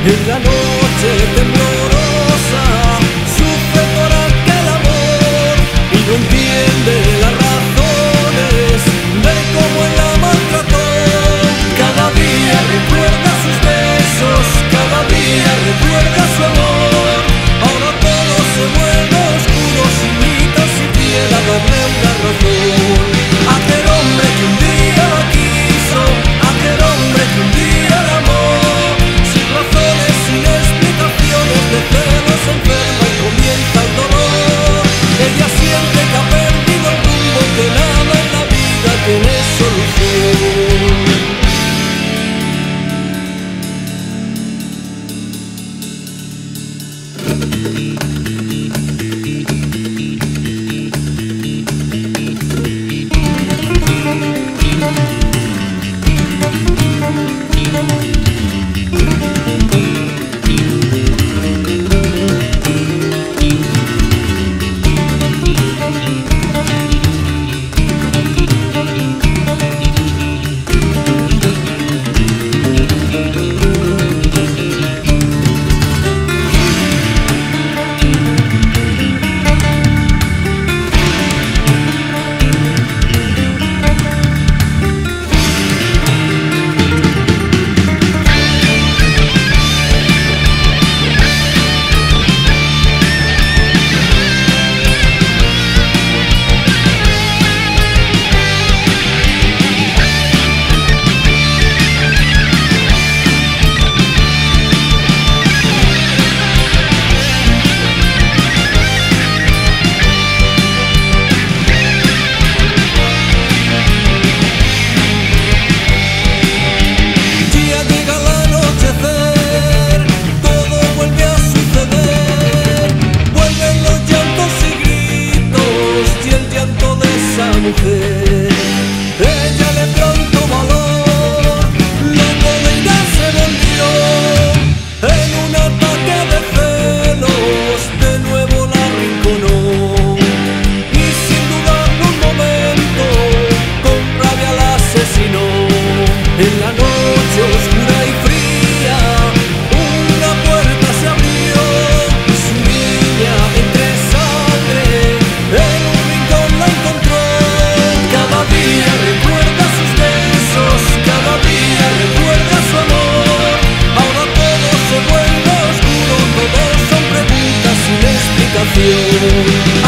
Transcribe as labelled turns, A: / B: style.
A: En la noche temblorosa sufre por aquel amor y no entiende las razones de cómo él la maltrató. Cada día recuerda sus besos, cada día recuerda su amor. Ahora todo se vuelve oscuro, sin mita siquiera darle una razón. Aquel hombre que un día la quiso, aquel hombre que un día la amó, sin razones, sin explicaciones, de celos se enferma y comienza el dolor. Ella siente que ha perdido el rumbo, que nada en la vida tiene solución. Ella le pronto valor, loco de ira se volvió. En un ataque de celos de nuevo la arrinconó, y sin dudarlo un momento con rabia la asesinó. En la noche oscura y fría una puerta se abrió y su niña entre sangre en un rincón la encontró. Cada día recuerda sus besos, cada día recuerda su amor. Ahora todo se vuelve oscuro, todo son preguntas sin explicación.